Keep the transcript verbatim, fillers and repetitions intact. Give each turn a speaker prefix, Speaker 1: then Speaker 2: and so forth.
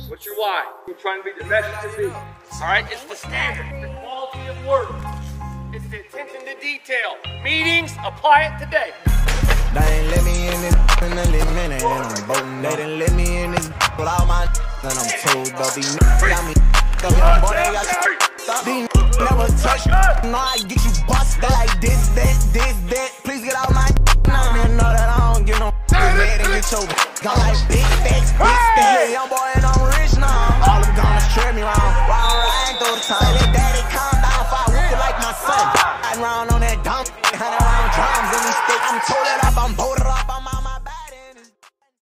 Speaker 1: What's your why? We're trying to be the best you can be. All right, it's the standard, the quality of work. It's the attention to detail. Meetings, apply it today.
Speaker 2: They ain't let me in this in a little minute and I'm voting. They didn't let me in this with all my and I'm told though these got me up young boy, they got stuff. These never touch me. No, I get you busted like this, that, this, that. Please get out my now. Man, know that I don't get no mad and get your gone like big facts, big facts. Young boy and I'm rich now. All them gonna strip me round. Round, round, through the time. Let daddy calm down if I whip it like my son. Riding round on that dump, hundred round drums in these sticks. I'm told that up, I'm bold.